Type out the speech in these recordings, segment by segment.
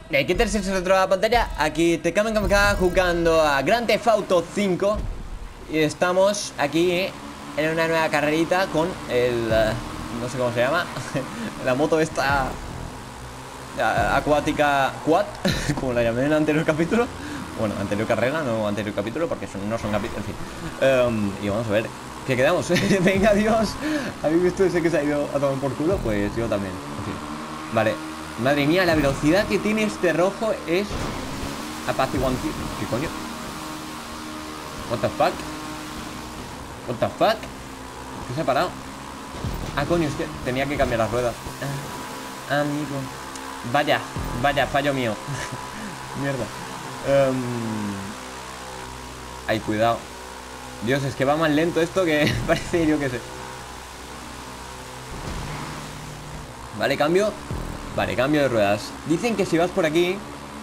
¿Qué tal si se otra la pantalla? Aquí te acá jugando a Grand Theft Auto 5. Y estamos aquí en una nueva carrerita con el... no sé cómo se llama. La moto esta acuática quad, como la llamé en el anterior capítulo. Bueno, anterior carrera, no anterior capítulo, porque no son capítulos, en fin. Y vamos a ver qué quedamos. Venga, Dios. ¿Habéis visto ese que se ha ido a tomar por culo? Pues yo también, en fin. Vale. Madre mía, la velocidad que tiene este rojo es apaciguante. ¿Qué coño? What the fuck? What the fuck? ¿Por qué se ha parado? Ah, coño, es que tenía que cambiar las ruedas. Amigo. Vaya, fallo mío. Mierda. Ay, cuidado. Dios, es que va más lento esto que parece, yo qué sé. Vale, cambio. Vale, cambio de ruedas. Dicen que si vas por aquí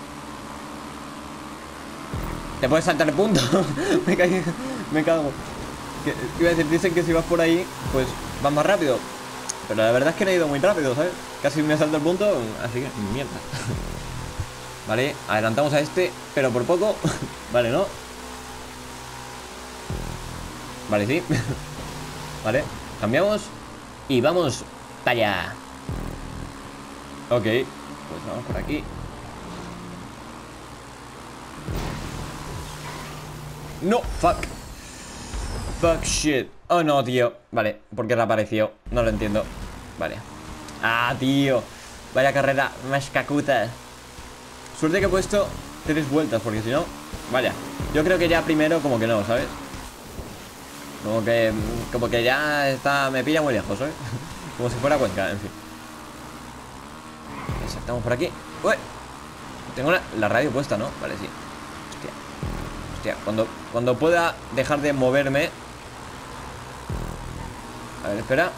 te puedes saltar el punto. Me cago. Iba a decir, dicen que si vas por ahí pues vas más rápido. Pero la verdad es que no he ido muy rápido, ¿sabes? Casi me salto el punto, así que mierda. Vale, adelantamos a este, pero por poco. Vale, ¿no? Vale, sí. Vale, cambiamos y vamos para allá. Ok, pues vamos por aquí. No, fuck. Fuck shit. Oh no, tío. Vale, ¿por qué reapareció? No lo entiendo. Vale. Ah, tío. Vaya carrera más cacuta. Suerte que he puesto 3 vueltas, porque si no, vaya. Yo creo que ya primero como que no, ¿sabes? Como que ya está... Me pilla muy lejos, ¿sabes? Como si fuera Cuenca, en fin. Saltamos por aquí. ¡Uy! Tengo la radio puesta, ¿no? Vale, sí. Hostia, cuando pueda dejar de moverme. A ver, espera.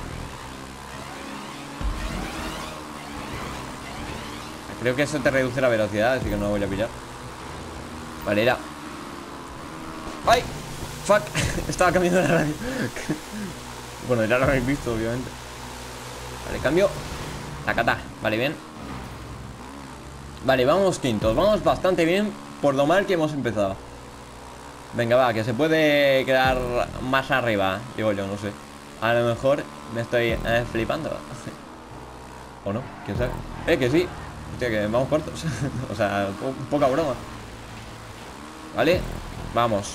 Creo que eso te reduce la velocidad, así que no voy a pillar. Vale, era... ¡Ay! ¡Fuck! Estaba cambiando la radio. Bueno, ya lo habéis visto, obviamente. Vale, cambio. Tacatá, vale, bien. Vale, vamos quintos. Vamos bastante bien por lo mal que hemos empezado. Venga, va, que se puede quedar más arriba. Digo yo, no sé. A lo mejor me estoy flipando. ¿O no? ¿Quién sabe? Que sí. Hostia, que vamos cortos. O sea, poca broma. Vale, vamos.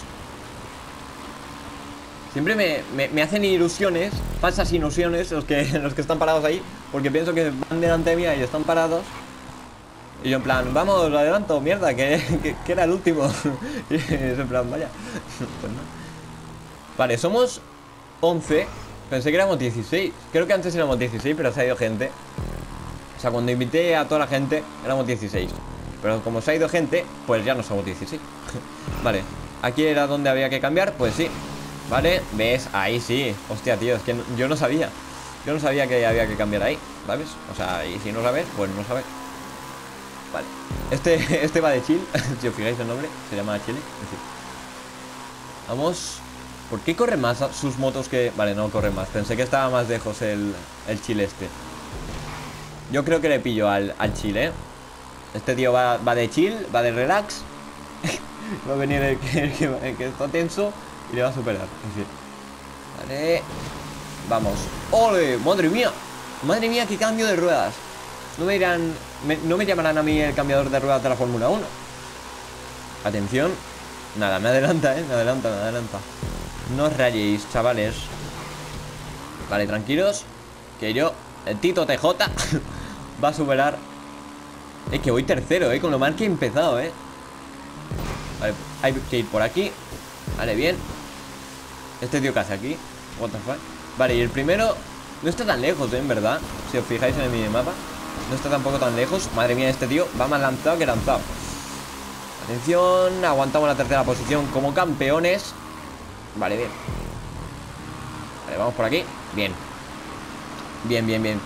Siempre me hacen ilusiones, falsas ilusiones los que están parados ahí, porque pienso que van delante mía y están parados. Y yo en plan, vamos, lo adelanto, mierda, que era el último. Y es en plan, vaya. Pues no. Vale, somos 11. Pensé que éramos 16. Creo que antes éramos 16, pero se ha ido gente. O sea, cuando invité a toda la gente éramos 16. Pero como se ha ido gente, pues ya no somos 16. Vale, aquí era donde había que cambiar, pues sí. Vale, ¿ves? Ahí sí. Hostia, tío, es que yo no sabía. Yo no sabía que había que cambiar ahí, ¿sabes? O sea, y si no sabes, pues no sabes. Vale, este va de chill. Si os fijáis el nombre, se llama Chile. En fin. Vamos. ¿Por qué corre más sus motos que...? Vale, no corre más. Pensé que estaba más lejos el chill este. Yo creo que le pillo al chill, ¿eh? Este tío va de chill, va de relax. Va a venir el que está tenso y le va a superar, en fin. Vale. Vamos. ¡Ole! ¡Madre mía! ¡Madre mía, qué cambio de ruedas! No me dirán... no me llamarán a mí el cambiador de ruedas de la Fórmula 1. Atención. Nada, me adelanta, me adelanta. No os rayéis, chavales. Vale, tranquilos. Que yo, el Tito TJ va a superar. Que voy tercero, con lo mal que he empezado, Vale, hay que ir por aquí. Vale, bien. Este tío casi aquí. What the fuck. Vale, y el primero no está tan lejos, en verdad. Si os fijáis en el minimapa, no está tampoco tan lejos. Madre mía, este tío va más lanzado que lanzado. Atención, aguantamos la tercera posición como campeones. Vale, bien. Vale, vamos por aquí. Bien. Bien.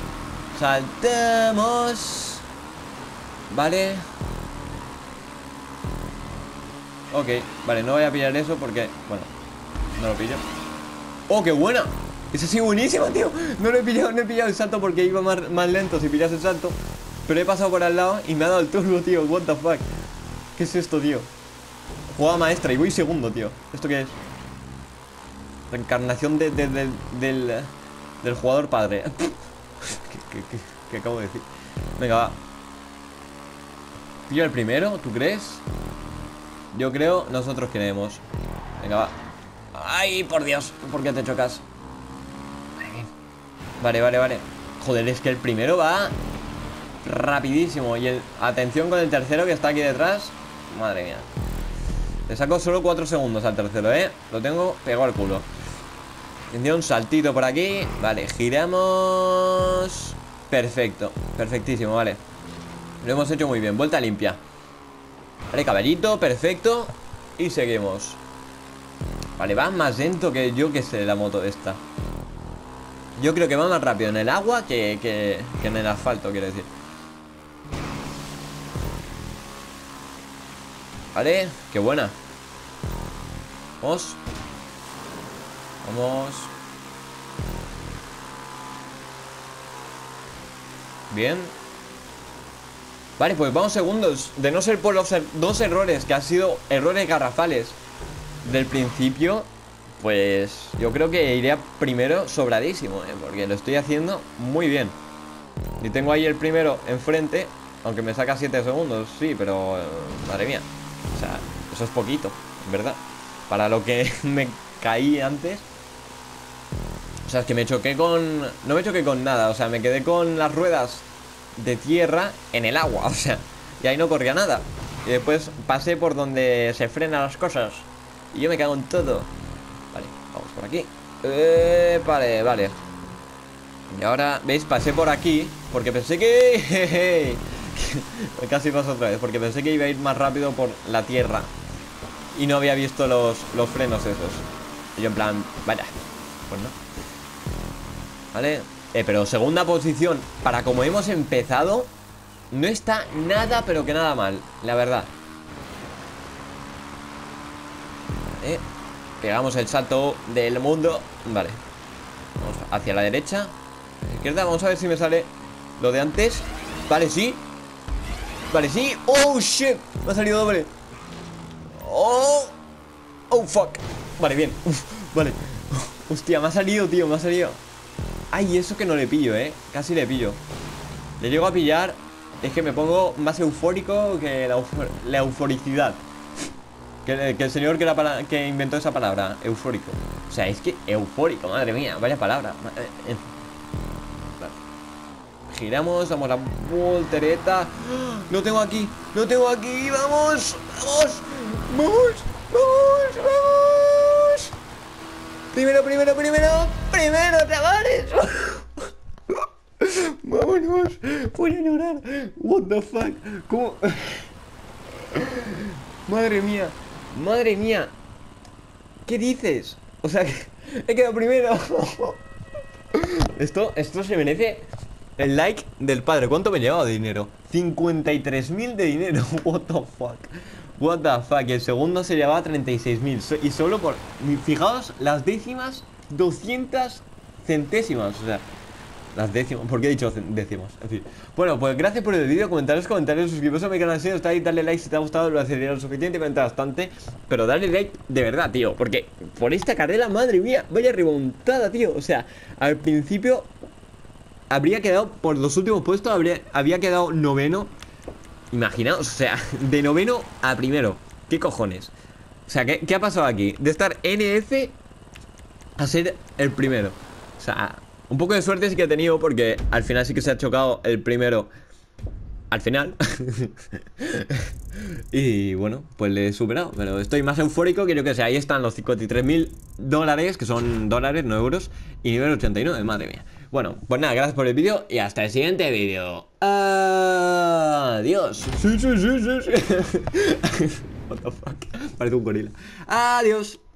Saltamos. Vale. Ok, vale, no voy a pillar eso porque... Bueno, no lo pillo. ¡Oh, qué buena! Esa ha sido buenísima, tío. No he pillado el salto porque iba más lento. Si pillas el salto, pero he pasado por al lado y me ha dado el turbo, tío. What the fuck. ¿Qué es esto, tío? Jugada maestra y voy segundo, tío. ¿Esto qué es? Reencarnación del jugador padre. ¿Qué acabo de decir? Venga, va. ¿Pillo el primero? ¿Tú crees? Yo creo, nosotros queremos. Venga, va. ¡Ay, por Dios! ¿Por qué te chocas? Vale. Joder, es que el primero va rapidísimo. Y atención con el tercero que está aquí detrás. Madre mía. Le saco solo 4 segundos al tercero, ¿eh? Lo tengo pegado al culo. Tendría un saltito por aquí. Vale, giramos. Perfecto, perfectísimo, vale. Lo hemos hecho muy bien, vuelta limpia. Vale, caballito, perfecto. Y seguimos. Vale, va más lento que yo que sé la moto esta. Yo creo que va más rápido en el agua que en el asfalto, quiero decir. Vale, qué buena. Vamos. Vamos. Bien. Vale, pues vamos segundos. De no ser por los dos errores, que han sido errores garrafales del principio, pues yo creo que iré primero sobradísimo, porque lo estoy haciendo muy bien. Y tengo ahí el primero enfrente, aunque me saca 7 segundos, sí, pero madre mía. O sea, eso es poquito, en verdad. Para lo que me caí antes. O sea, es que me choqué con... No me choqué con nada, o sea, me quedé con las ruedas de tierra en el agua, o sea, y ahí no corría nada. Y después pasé por donde se frenan las cosas y yo me cago en todo. Vale, vamos por aquí. Vale. Y ahora, ¿veis? Pasé por aquí porque pensé que... Casi paso otra vez, porque pensé que iba a ir más rápido por la tierra y no había visto los frenos esos. Y yo en plan, vaya, pues no. Vale, pero segunda posición, para como hemos empezado, no está nada, pero que nada mal, la verdad. Pegamos el salto del mundo. Vale, vamos hacia la derecha, a la izquierda, vamos a ver si me sale lo de antes. Vale, sí. Vale, sí. Oh, shit, me ha salido doble. Oh, fuck. Vale, bien. Vale. Hostia, me ha salido, tío, me ha salido. Ay, eso que no le pillo, casi le pillo. Le llego a pillar. Es que me pongo más eufórico que la euforicidad. Que el señor que inventó esa palabra, eufórico. O sea, es que eufórico, madre mía, vaya palabra. Vale. Giramos, damos la voltereta. Lo tengo aquí, vamos. Primero, chavales. Vámonos. Voy a llorar. What the fuck. ¿Cómo? Madre mía. ¿Qué dices? O sea, que he quedado primero. Esto se merece el like del padre. ¿Cuánto me he llevado de dinero? 53.000 de dinero. What the fuck. El segundo se llevaba 36.000. Y solo por... Fijaos las décimas, 200 centésimas. O sea, las décimas. ¿Por qué he dicho décimas? En fin. Bueno, pues gracias por el vídeo. Comentarios, suscribiros a mi canal si no está ahí. Dale like si te ha gustado. Lo hacería lo suficientemente bastante. Pero dale like de verdad, tío. Porque por esta carrera, madre mía, vaya remontada, tío. O sea, al principio habría quedado, por los últimos puestos, había quedado noveno. Imaginaos, o sea, de noveno a primero. ¿Qué cojones? O sea, ¿qué ha pasado aquí? De estar NF a ser el primero. O sea, un poco de suerte sí que he tenido, porque al final sí que se ha chocado el primero al final. Y bueno, pues le he superado. Pero estoy más eufórico que yo que sé. Ahí están los 53.000 dólares, que son dólares, no euros. Y nivel 89, madre mía. Bueno, pues nada, gracias por el vídeo y hasta el siguiente vídeo. Adiós. Sí. What the fuck. Parece un gorila. Adiós.